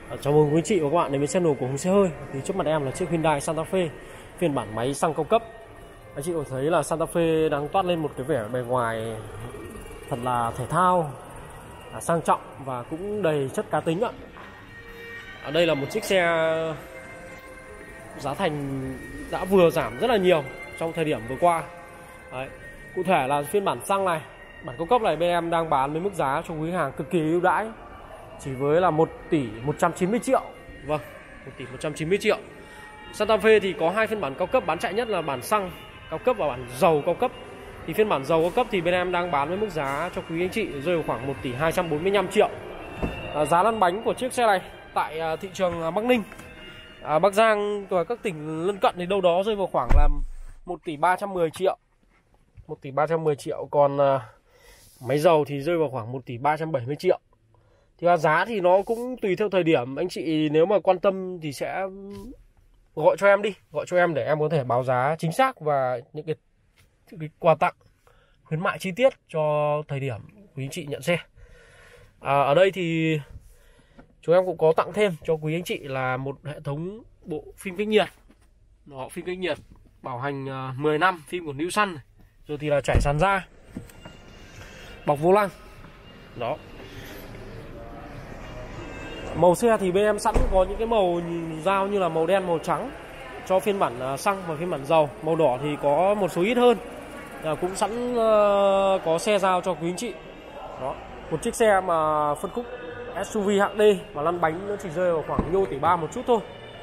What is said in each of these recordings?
Chào mừng quý anh chị và các bạn đến với channel của Hùng Xe Hơi. Thì trước mặt em là chiếc Hyundai Santa Fe phiên bản máy xăng cao cấp. Anh chị có thấy là Santa Fe đang toát lên một cái vẻ bề ngoài thật là thể thao, sang trọng và cũng đầy chất cá tính ạ. Ở đây là một chiếc xe giá thành đã vừa giảm rất là nhiều trong thời điểm vừa qua. Đấy. Cụ thể là phiên bản xăng này, bản cao cấp này bên em đang bán với mức giá cho quý hàng cực kỳ ưu đãi, chỉ với là 1 tỷ 190 triệu. Vâng, 1 tỷ 190 triệu. Santa Fe thì có hai phiên bản cao cấp bán chạy nhất là bản xăng cao cấp và bản dầu cao cấp. Thì phiên bản dầu cao cấp thì bên em đang bán với mức giá cho quý anh chị rơi vào khoảng 1 tỷ 245 triệu. Giá lăn bánh của chiếc xe này tại thị trường Bắc Ninh, Bắc Giang và các tỉnh lân cận thì đâu đó rơi vào khoảng là 1 tỷ 310 triệu. 1 tỷ 310 triệu. Còn máy dầu thì rơi vào khoảng 1 tỷ 370 triệu. Thì giá thì nó cũng tùy theo thời điểm. Anh chị nếu mà quan tâm thì sẽ gọi cho em đi, gọi cho em để em có thể báo giá chính xác và những cái quà tặng khuyến mại chi tiết cho thời điểm quý anh chị nhận xe. Ở đây thì chúng em cũng có tặng thêm cho quý anh chị là một hệ thống bộ phim cách nhiệt. Đó, phim cách nhiệt bảo hành 10 năm, phim của New Sun, rồi thì là trải sàn da, bọc vô lăng. Đó. Màu xe thì bên em sẵn có những cái màu dao như là màu đen, màu trắng cho phiên bản xăng và phiên bản dầu. Màu đỏ thì có một số ít hơn, cũng sẵn có xe dao cho quý anh chị. Đó, một chiếc xe mà phân khúc SUV hạng D và lăn bánh nó chỉ rơi vào khoảng nhô tỷ 3 một chút thôi.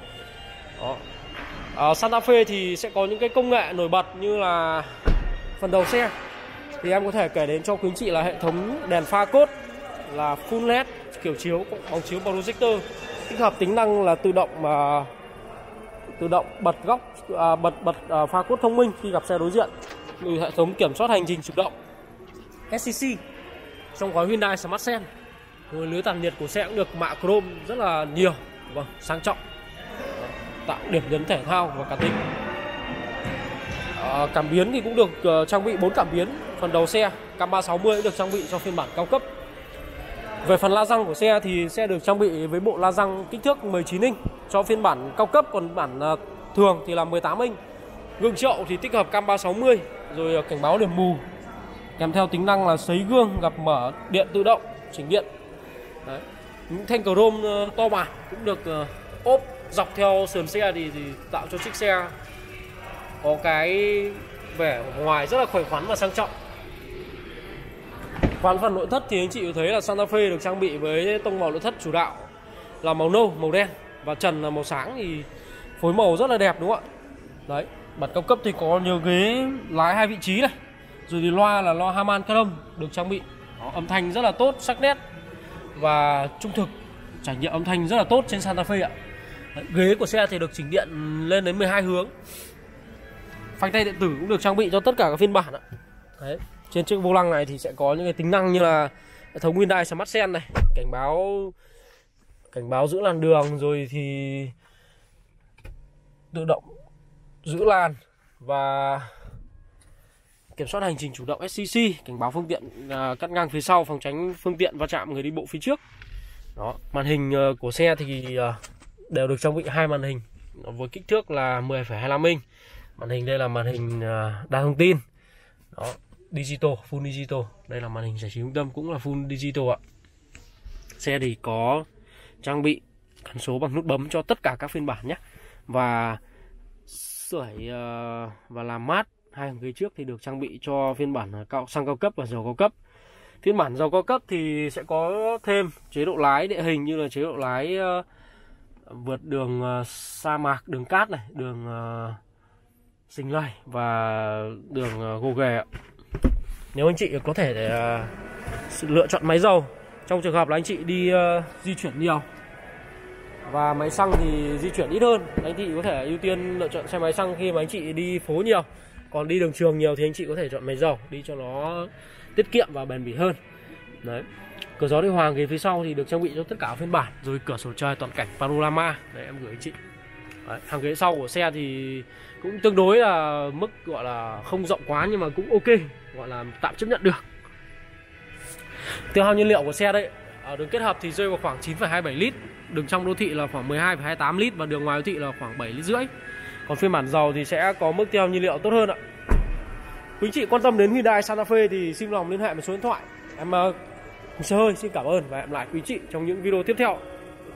Đó. Santa Fe thì sẽ có những cái công nghệ nổi bật như là phần đầu xe thì em có thể kể đến cho quý anh chị là hệ thống đèn pha cốt là full LED kiểu chiếu, bóng chiếu projector, tích hợp tính năng là tự động bật góc, bật pha cốt thông minh khi gặp xe đối diện, từ hệ thống kiểm soát hành trình chủ động SCC trong gói Hyundai Smart Sense. Rồi lưới tản nhiệt của xe cũng được mạ chrome rất là nhiều, vâng, sang trọng, tạo điểm nhấn thể thao và cá tính. Cảm biến thì cũng được trang bị 4 cảm biến. Phần đầu xe cam 360 cũng được trang bị cho phiên bản cao cấp. Về phần la răng của xe thì sẽ được trang bị với bộ la răng kích thước 19 inch cho phiên bản cao cấp, còn bản thường thì là 18 inch. Gương chậu thì tích hợp cam 360, rồi cảnh báo điểm mù, kèm theo tính năng là sấy gương, gập mở điện tự động, chỉnh điện. Đấy. Những thanh chrome to bản cũng được ốp dọc theo sườn xe thì tạo cho chiếc xe có cái vẻ ngoài rất là khỏe khoắn và sang trọng. Và phần nội thất thì anh chị có thấy là Santa Fe được trang bị với tông màu nội thất chủ đạo là màu nâu, màu đen và trần là màu sáng, thì phối màu rất là đẹp đúng không ạ? Đấy, bản cao cấp thì có nhiều ghế lái 2 vị trí này, rồi thì loa là loa Harman Kardon được trang bị. Đó, âm thanh rất là tốt, sắc nét và trung thực, trải nghiệm âm thanh rất là tốt trên Santa Fe ạ. Đấy, ghế của xe thì được chỉnh điện lên đến 12 hướng. Phanh tay điện tử cũng được trang bị cho tất cả các phiên bản ạ. Đấy. Trên chiếc vô lăng này thì sẽ có những cái tính năng như là hệ thống Hyundai Smart Sense này, cảnh báo giữ làn đường, rồi thì tự động giữ làn và kiểm soát hành trình chủ động SCC, cảnh báo phương tiện cắt ngang phía sau, phòng tránh phương tiện va chạm người đi bộ phía trước. Đó, màn hình của xe thì đều được trang bị 2 màn hình với kích thước là 10,25 inch. Màn hình đây là màn hình đa thông tin. Đó, digital, full digital. Đây là màn hình giải trí trung tâm cũng là full digital ạ. Xe thì có trang bị cần số bằng nút bấm cho tất cả các phiên bản nhé. Và sưởi và làm mát hai hàng ghế trước thì được trang bị cho phiên bản xăng cao cấp và dầu cao cấp. Phiên bản dầu cao cấp thì sẽ có thêm chế độ lái địa hình như là chế độ lái vượt đường sa mạc, đường cát này, đường xình lầy và đường gồ ghề ạ. Nếu anh chị có thể để lựa chọn máy dầu trong trường hợp là anh chị đi di chuyển nhiều và máy xăng thì di chuyển ít hơn, anh chị có thể ưu tiên lựa chọn xe máy xăng khi mà anh chị đi phố nhiều. Còn đi đường trường nhiều thì anh chị có thể chọn máy dầu đi cho nó tiết kiệm và bền bỉ hơn. Đấy. Cửa gió điều hòa ghế phía sau thì được trang bị cho tất cả phiên bản, rồi cửa sổ trời toàn cảnh panorama. Đấy, em gửi anh chị. Đấy, hàng ghế sau của xe thì cũng tương đối là mức gọi là không rộng quá nhưng mà cũng ok, gọi là tạm chấp nhận được. Tiêu hao nhiên liệu của xe đây ở đường kết hợp thì rơi vào khoảng 9,27 lít. đường trong đô thị là khoảng 12,28 lít và đường ngoài đô thị là khoảng 7,5 lít. Còn phiên bản dầu thì sẽ có mức tiêu nhiên liệu tốt hơn ạ. Quý anh chị quan tâm đến Hyundai Santa Fe thì xin lòng liên hệ một số điện thoại. Em Hùng Xe Hơi xin cảm ơn và hẹn lại quý anh chị trong những video tiếp theo.